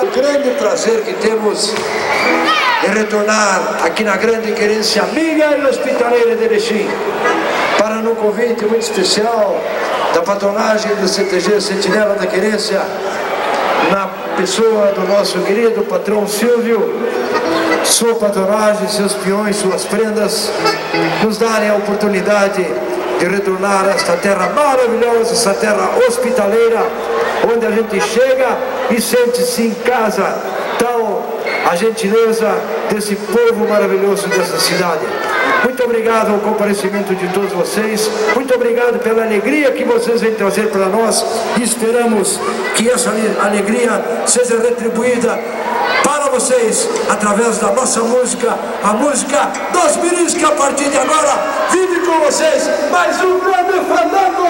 grande prazer que temos de retornar aqui na grande querência amiga e hospitaleira de Erechim, para um convite muito especial da patronagem do CTG Sentinela da Querência, na pessoa do nosso querido patrão Silvio, sua patronagem, seus peões, suas prendas, nos darem a oportunidade de retornar a esta terra maravilhosa, essa terra hospitaleira, onde a gente chega e sente-se em casa, tal a gentileza desse povo maravilhoso dessa cidade. Muito obrigado ao comparecimento de todos vocês, muito obrigado pela alegria que vocês vêm trazer para nós, e esperamos que essa alegria seja retribuída para vocês através da nossa música, a música dos Mirins, que a partir de agora vive com vocês mais um grande fandango!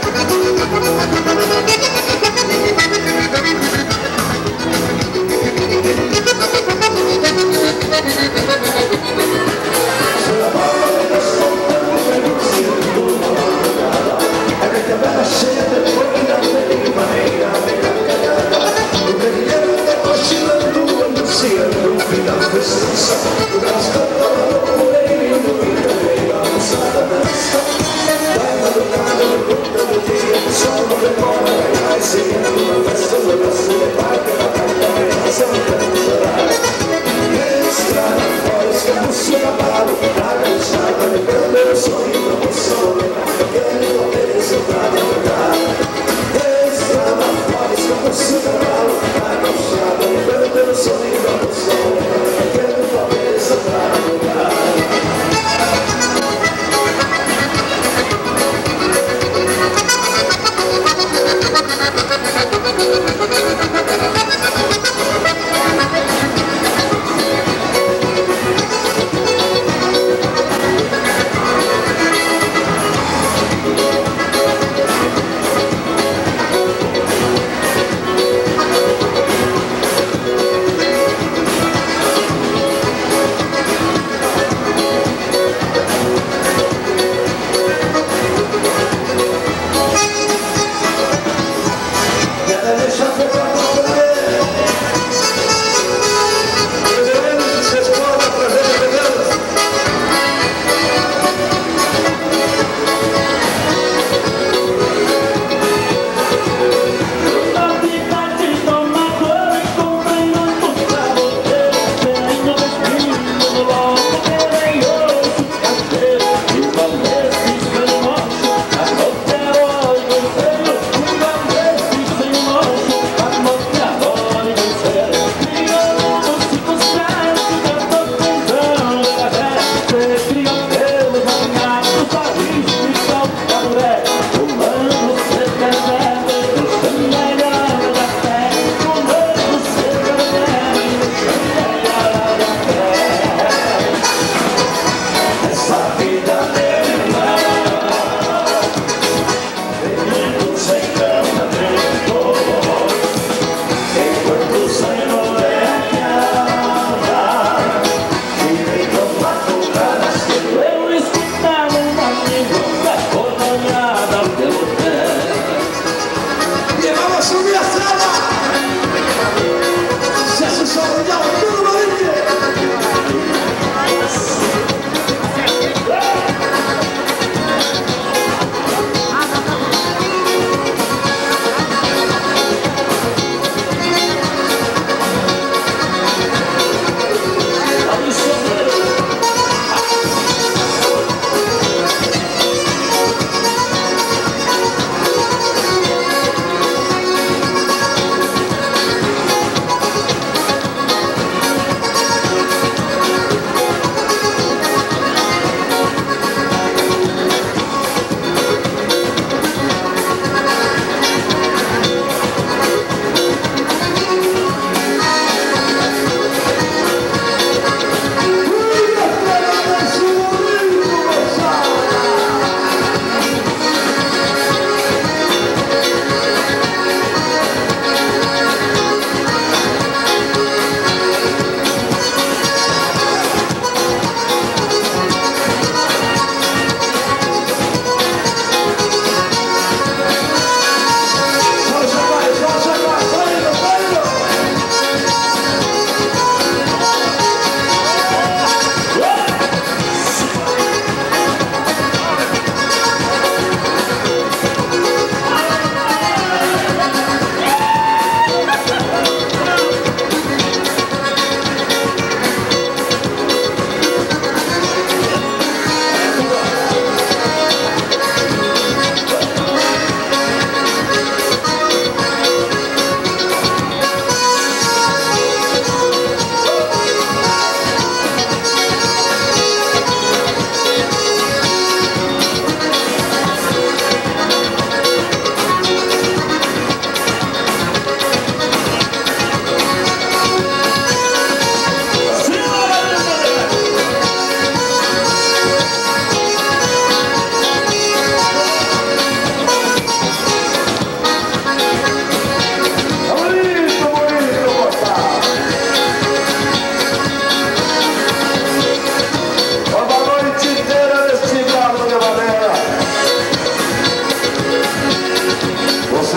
Dai madrugada,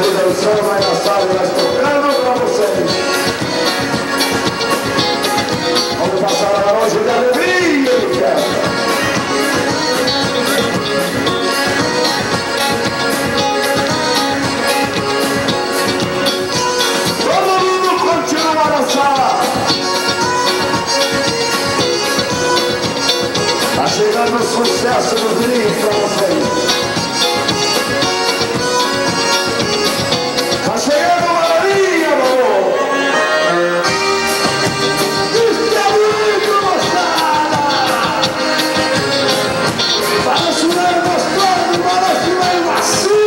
Chega o som, vai na sala e nós tocando pra vocês. Vamos passar a noite de alegria, cara. Todo mundo continua a dançar. Tá chegando o sucesso do Rio pra vocês. Tá chegando a Maria, amor. Isso é muito moçada. Parece um velho gostoso, parece um velho macio.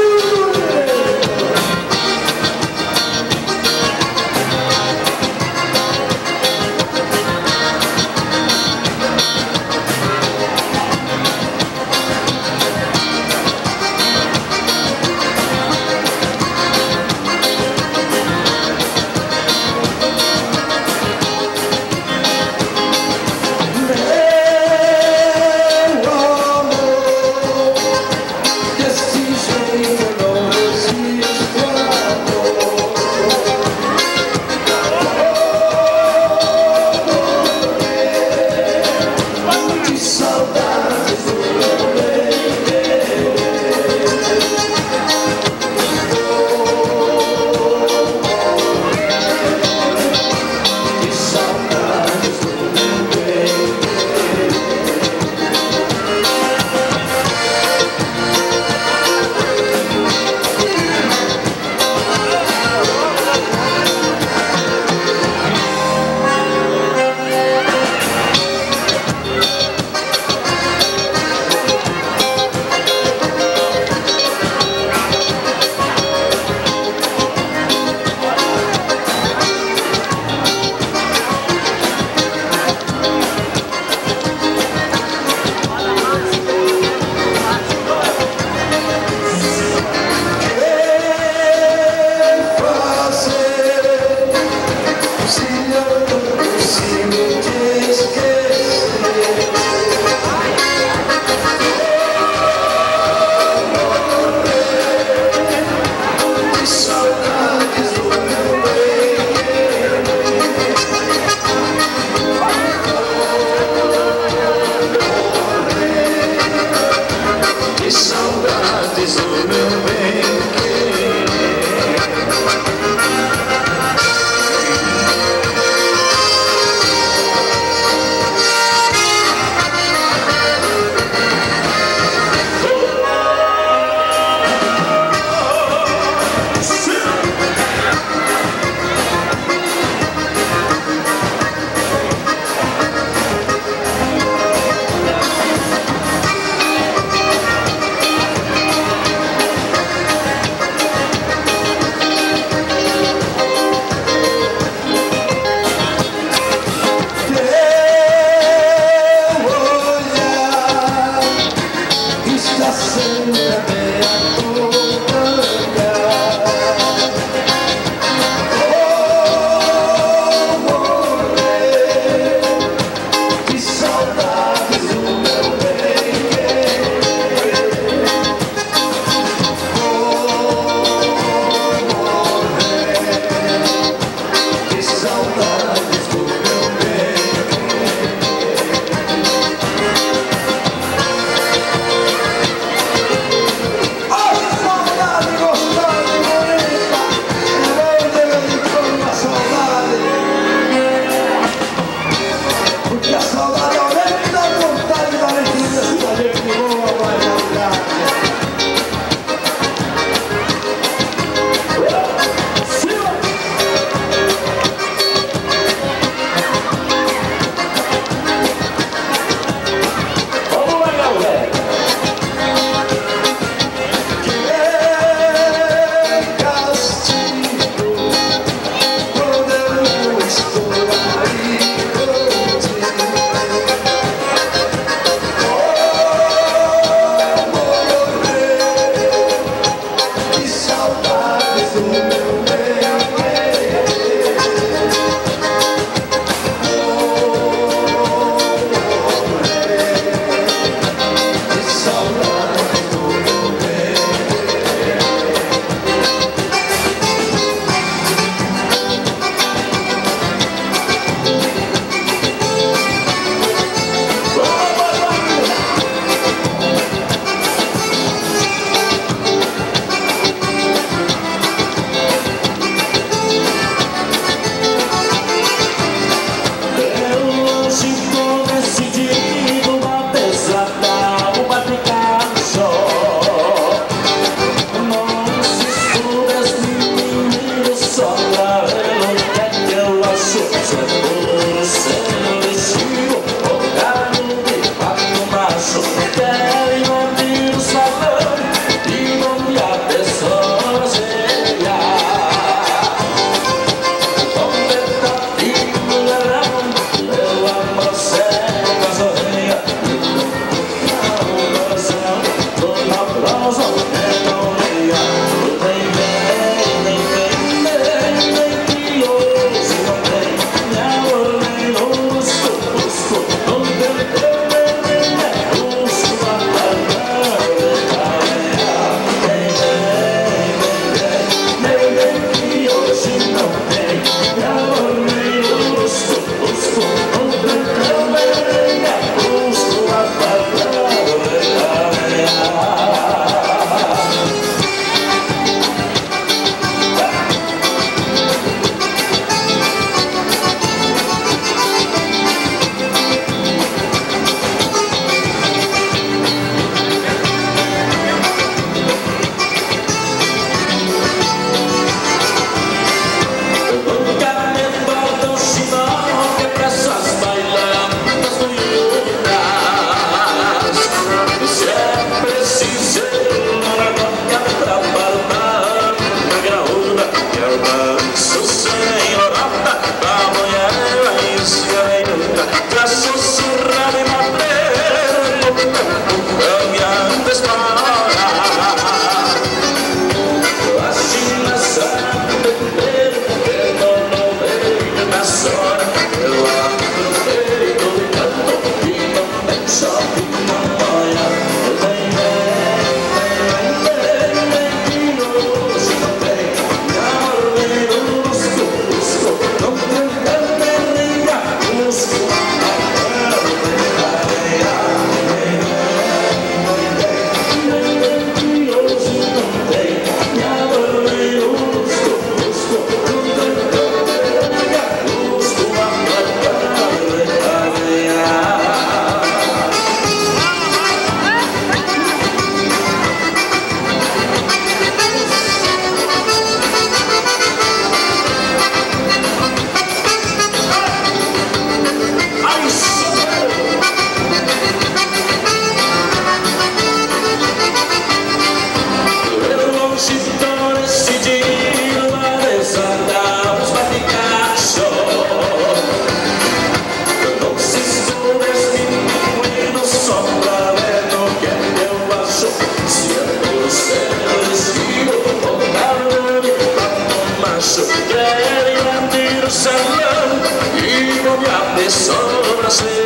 balanço, querem abrir o salão e vão me abrir sobrancelha.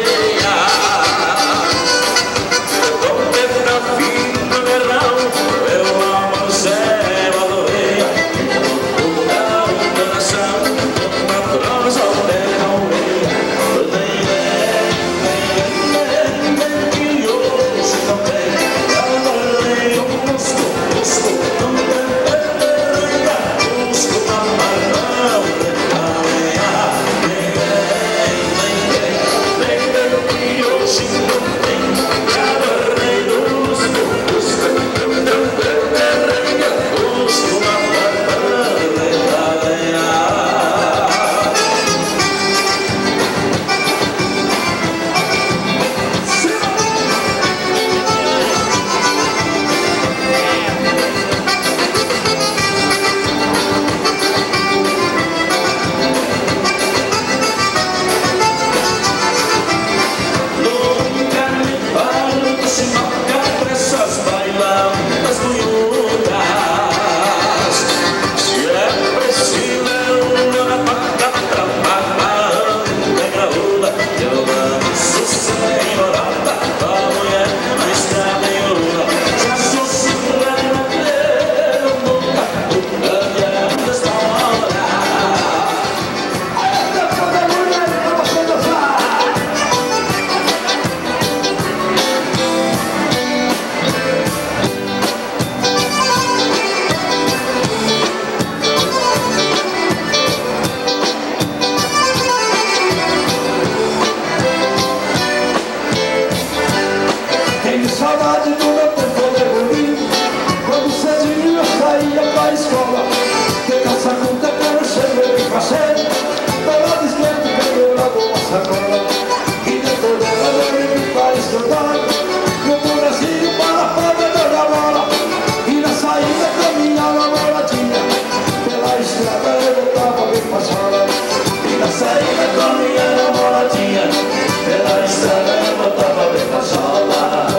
Saudade do meu tempo de guri, quando cedinho eu saía pra escola, que caça com tempero sempre bem fazer, pela desmente pendura uma sacola, e dentro dela eu brinco para estudar, no Brasil para a prova da bola, e na saída caminhava moladinha, pela estrada eu voltava bem passada, e na saída caminhava moladinha, pela estrada eu voltava bem passada.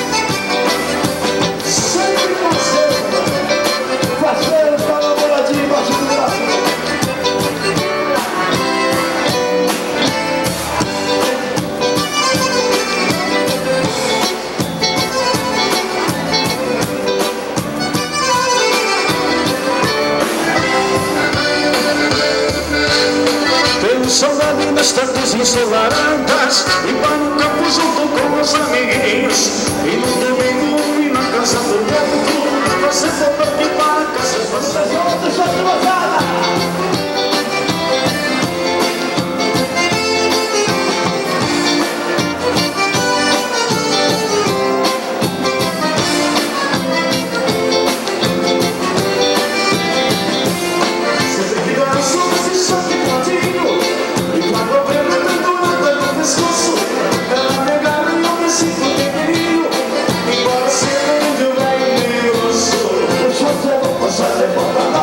Saudade das tardes ensolaradas, e para o campo junto com os amiguinhos, e no domingo e na casa do outro, você volta aqui para a casa dos outros, Você não vai me osso, o seu tempo passa de moda.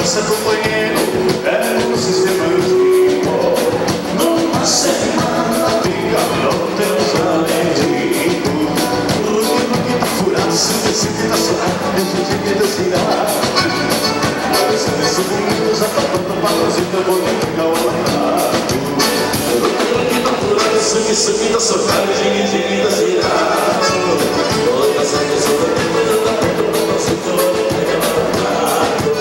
dança, companheiro, é um sistema antigo. Numa semana fica no teu zarentinho. Ruque tá furado, se tá suado, deixa de girar. Mas nesse mundo já tá pronto pra trazer teu bonito gaulado. Ruque tá furado, sangue tá socado, gingue tá girado. Toda sangue sobre já tá pronto pra trazer teu bonito gaulado.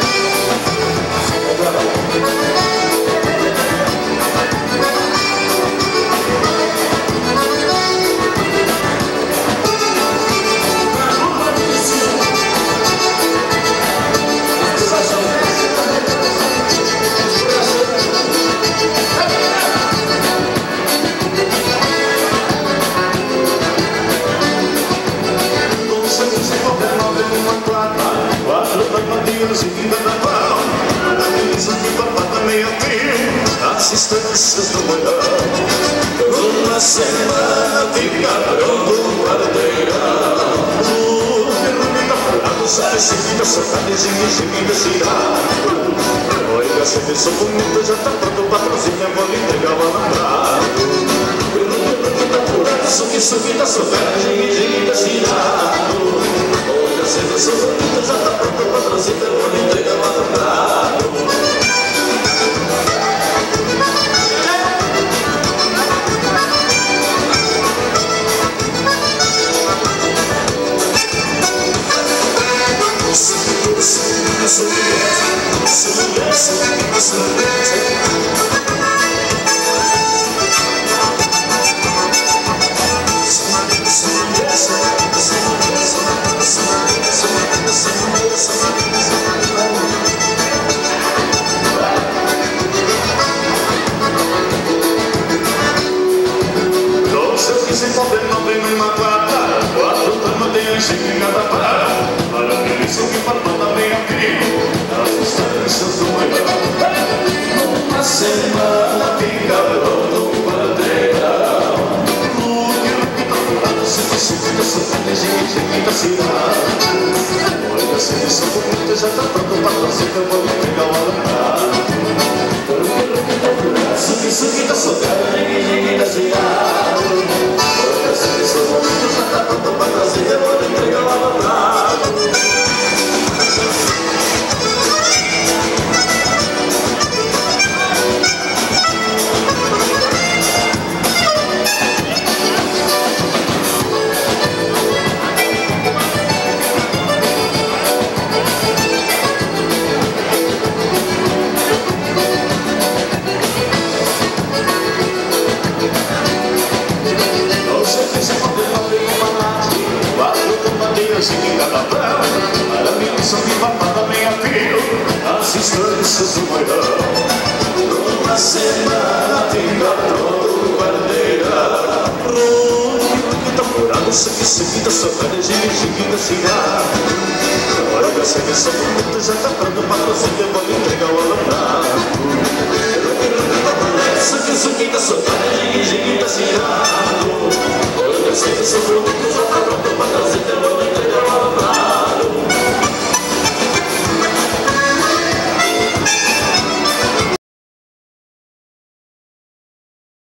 Assistências do manhã. Uma semana fica pronto o quarteirão. O pergunta tá furado, sai, se fica socado e gingue, girado. Olha, se pensou bonito, já tá pronto pra trazinha, vou lhe entregar o alambrado. Pergunta tá furado, suque, tá socado, gingue, girado. Olha, se pensou bonito, já tá pronto pra trazinha, vou lhe entregar o alambrado. Semana fica pronto o quarteirão. Ruque tá furado, suque tá socado, gingue tá girado. Olha, se pensou bonito, já tá pronto pra trazer teu vou entregar o alambrado. Ruque tá furado, suque tá socado, gingue tá girado. Olha, se pensou bonito, já tá pronto pra trazer teu vou entregar o alambrado. Assistências do manhã. Numa semana fica pronto o quarteirão. Ruque tá furado, suque tá socado, gingue tá girado. Olha, se pensou bonito, já tá pronto pra trazer teu vou lhe entregar o alambrado. Suque tá socado, gingue tá girado. Olha, se pensou bonito, já tá